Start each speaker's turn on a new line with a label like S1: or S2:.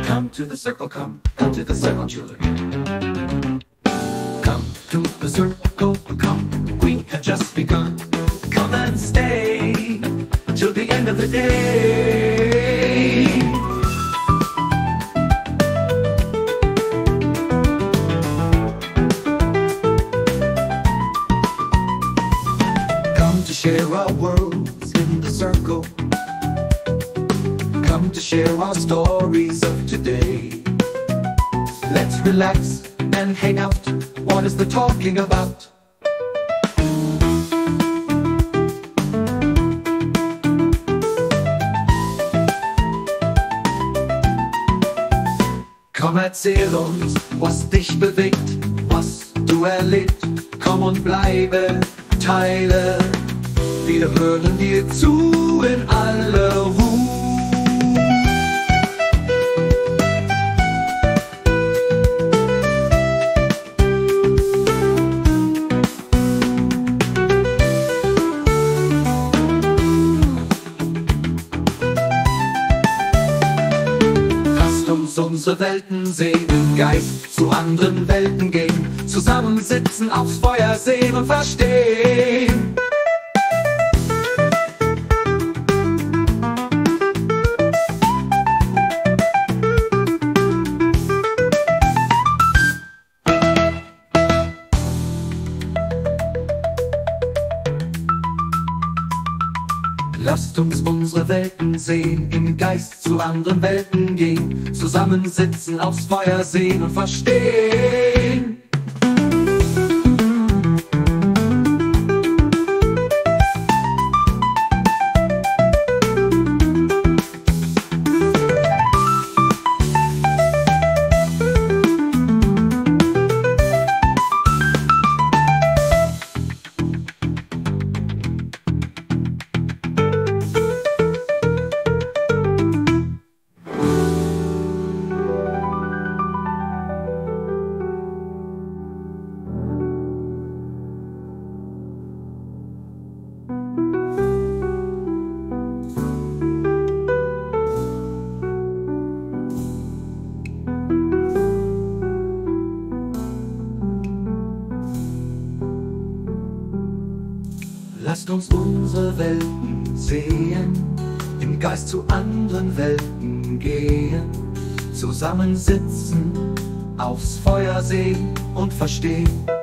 S1: Come to the circle, come to the circle, children. Come to the circle, come, we have just begun. Come and stay till the end of the day. Come to share our worlds in the circle. Come to share our stories of today. Let's relax and hang out. What is the talking about? Komm, erzähl uns, was dich bewegt, was du erlebt. Komm und bleibe, teile. Wir hören dir zu in aller Ruhe. Unsere Welten sehen, im Geist zu anderen Welten gehen, zusammensitzen, aufs Feuer sehen und verstehen. Lasst uns unsere Welten sehen, im Geist zu anderen Welten gehen, zusammensitzen, aufs Feuer sehen und verstehen. Lasst uns unsere Welten sehen, im Geist zu anderen Welten gehen, zusammensitzen, aufs Feuer sehen und verstehen.